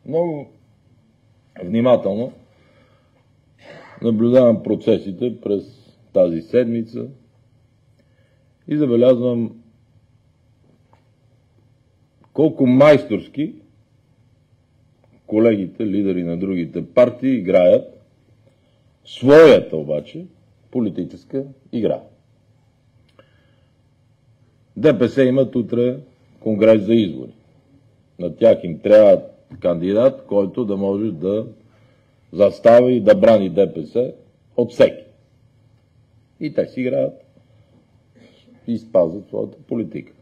Много внимателно наблюдавам процесите през тази седмица и забелязвам колко майсторски колегите, лидери на другите партии играят своята обаче политическа игра. ДПС имат утре конгрес за избори. На тях им трябва кандидат, който да може да застава и да брани ДПС от всеки. И те си играят и спазват своята политика.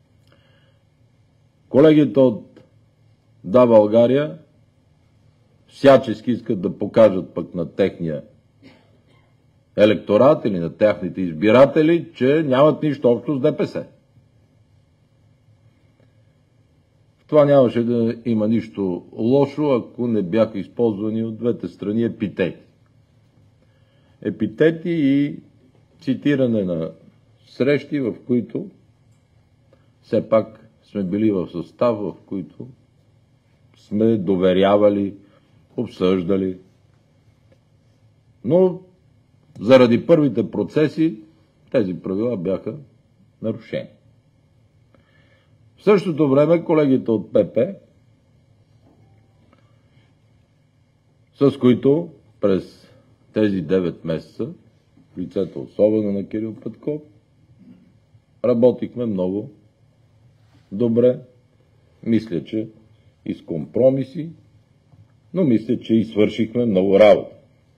Колегите от Да, България всячески искат да покажат пък на техния електорат или на техните избиратели, че нямат нищо общо с ДПС. В това нямаше да има нищо лошо, ако не бяха използвани от двете страни епитети. Епитети и цитиране на срещи, в които все пак сме били в състав, в които сме доверявали, обсъждали. Но заради първите процеси тези правила бяха нарушени. В същото време колегите от ПП, с които през тези 9 месеца, в лицето особено на Кирил Петков, работихме много добре. Мисля, че и с компромиси, но мисля, че и свършихме много работа.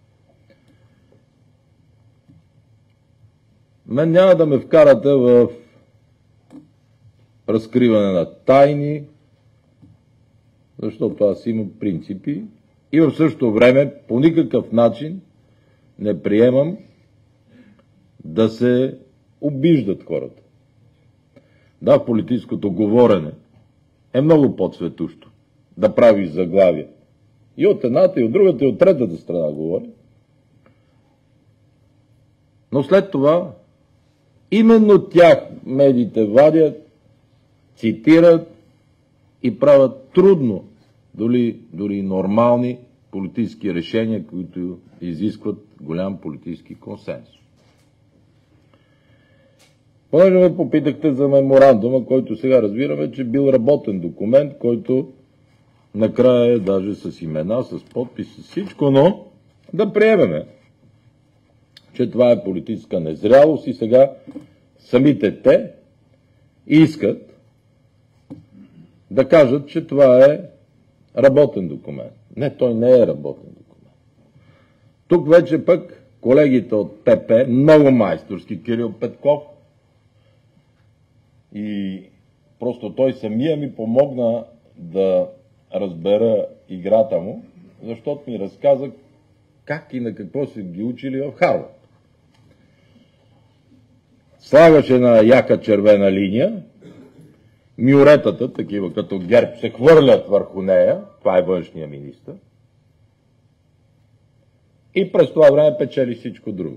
Мен няма да ме вкарате в разкриване на тайни, защото аз имам принципи и в същото време по никакъв начин не приемам да се обиждат хората. Да, в политическото говорене е много по-цветущо да правиш заглавия. И от едната, и от другата, и от третата страна говоря. Но след това именно тях медиите вадят, цитират и правят трудно, дори нормални политически решения, които изискват голям политически консенсус. Понеже ме попитахте за меморандума, който сега разбираме, че бил работен документ, който накрая е даже с имена, с подпис, с всичко, но да приемеме, че това е политическа незрялост и сега самите те искат да кажат, че това е работен документ. Не, той не е работен документ. Тук вече пък колегите от ПП, много майсторски, Кирил Петков, и просто той самия ми помогна да разбера играта му, защото ми разказа как и на какво са ги учили в Харвард. Слагаше на яка червена линия, мюретата, такива като ГЕРБ, се хвърлят върху нея, това е външния министър, и през това време печели всичко друго.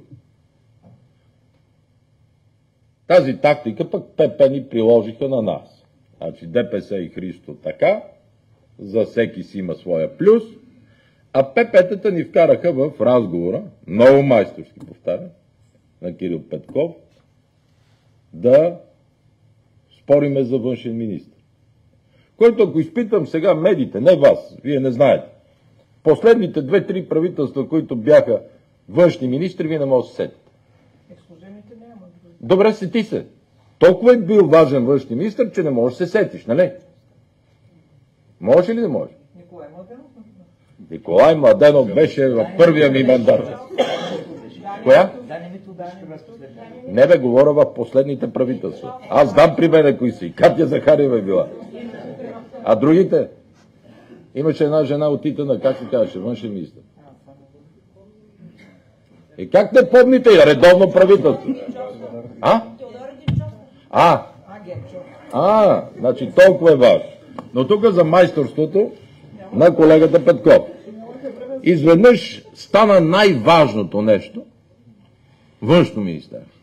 Тази тактика пък ПП ни приложиха на нас. Значи ДПС и Христо така, за всеки си има своя плюс, а ПП-тата ни вкараха в разговора, много майсторски повтарям, на Кирил Петков, да спориме за външен министър. Който ако изпитам сега медиите, не вас, вие не знаете, последните 2-3 правителства, които бяха външни министри, вие не може да се сетите. Добре, сети се. Толкова е бил важен външни министър, че не можеш да се сетиш, нали? Може или не може? Николай Младенов. Николай Младенов беше в първия ми мандат. Коя? Не бе, говоря в последните правителства. Аз знам при мене кои си. Катя Захариева е била. А другите? Имаше една жена от Итана, как се казваше, външен министър. И как не помните? Редовно правителство. Значи толкова е важно. Но тук за майсторството на колегата Петков. Изведнъж стана най-важното нещо външно министерство.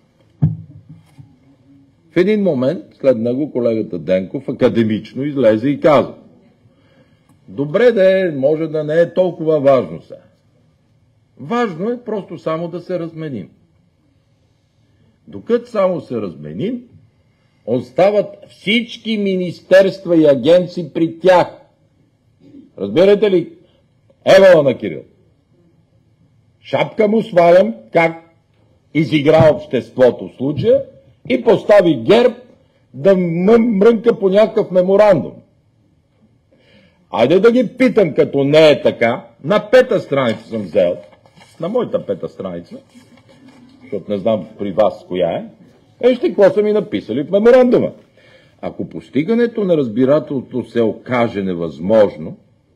В един момент, след него колегата Денков академично излезе и каза: Добре да е, може да не е толкова важно сега. Важно е просто само да се разменим. Докато само се разменим, остават всички министерства и агенции при тях. Разбирате ли? Евала на Кирил. Шапка му свалям, как изигра обществото в случая и постави ГЕРБ да мрънка по някакъв меморандум. Айде да ги питам, като не е така. На 5-та страница съм взел. На моята 5-та страница. Защото не знам при вас коя е. Вижте какво са ми написали в меморандума. Ако постигането на разбирателството се окаже невъзможно,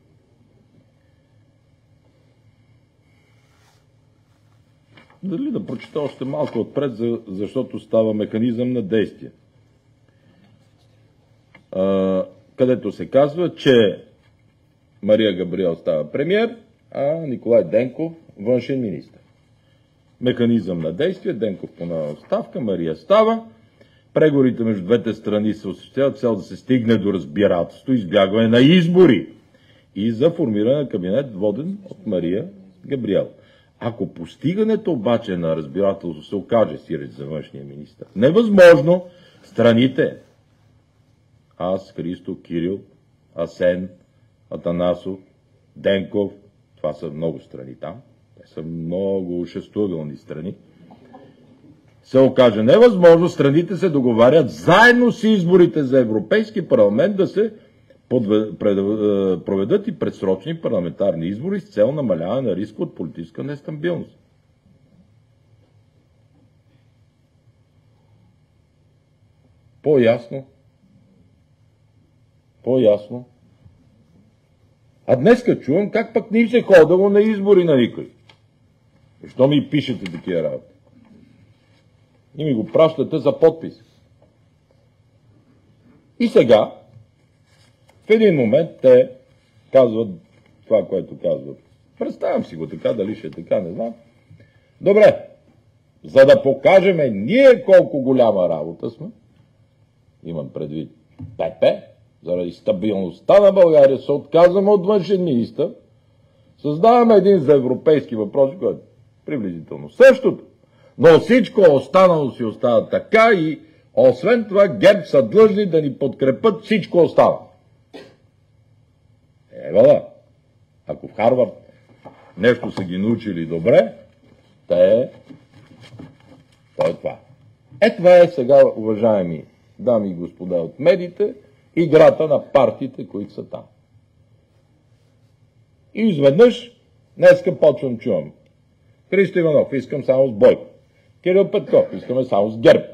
дали да прочета още малко отпред, защото става механизъм на действие. Където се казва, че Мария Габриел става премиер, а Николай Денков външен министър. Механизъм на действие, Денков по оставка, Мария става. Преговорите между двете страни се осъществяват цел да се стигне до разбирателство, избягване на избори и за формиране на кабинет, воден от Мария Габриел. Ако постигането обаче на разбирателство се окаже, сиреч за външния министър, невъзможно, страните, аз, Христо, Кирил, Асен, Атанасов, Денков, това са много страни там, те са много шестоъгълни страни, се окаже невъзможно, страните се договарят заедно с изборите за Европейски парламент да се проведат и предсрочни парламентарни избори с цел намаляване на риска от политическа нестабилност. По-ясно? По-ясно? А днеска чувам как пък ни се ходило на избори на никой. Защо ми пишете такива работи? И ми го пращате за подпис. И сега, в един момент те казват това, което казват. Представям си го така, дали ще е така, не знам. Добре, за да покажем ние колко голяма работа сме, имам предвид ПП, заради стабилността на България се отказваме от външен министър, създаваме един за европейски въпрос, който е приблизително същото, но всичко останало си остава така и освен това ГЕРБ са длъжни да ни подкрепят всичко останало. Ева, ако в Харвард нещо са ги научили добре, те то е това. Това е сега, уважаеми дами и господа от медиите, играта на партиите, които са там. И изведнъж, днеска почвам чувам. Христо Иванов, искам само с Бойко. Кирил Петков, искаме само с ГЕРБ.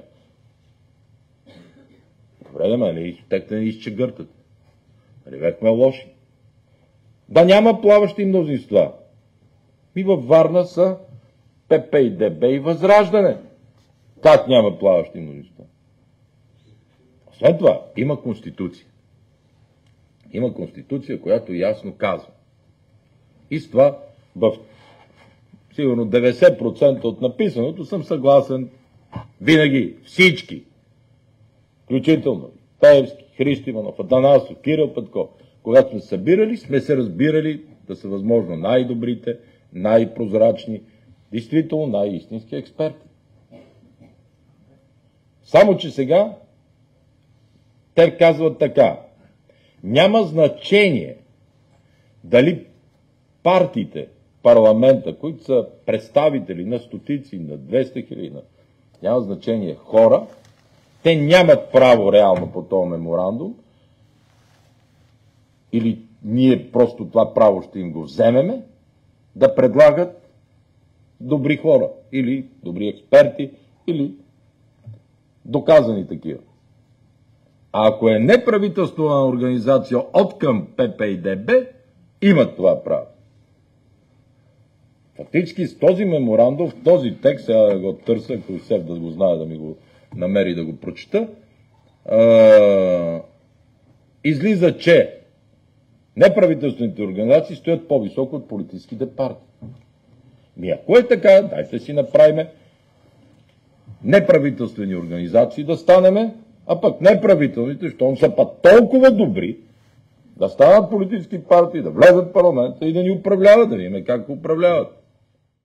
Добре, да ме, те не изчегъртат. Нали бехме лоши. Да няма плаващи мнозинства. И във Варна са ПП и ДБ и Възраждане. Как няма плаващи мнозинства? След това има Конституция. Има Конституция, която ясно казва. И с това в сигурно 90% от написаното съм съгласен винаги. Всички. Включително Пеевски, Христо Иванов, Атанасов, Кирил Петков. Когато сме събирали, сме се разбирали да са възможно най-добрите, най-прозрачни, действително най-истински експерти. Само че сега те казват така. Няма значение дали партиите, парламента, които са представители на стотици, на 200 хиляди, няма значение хора, те нямат право реално по този меморандум, или ние просто това право ще им го вземеме, да предлагат добри хора, или добри експерти, или доказани такива. А ако е неправителствена организация от към ПП и ДБ, имат това право. Фактически с този меморандум, в този текст, сега да го търся, ако Сев да го знае, да ми го намери да го прочета, излиза, че неправителствените организации стоят по-високо от политическите партии. Ако е така, дайте си направим неправителствени организации да станеме, а пък неправителните, щом са па толкова добри, Да станат политически партии, да влезат в парламента и да ни управляват, да видим как управляват.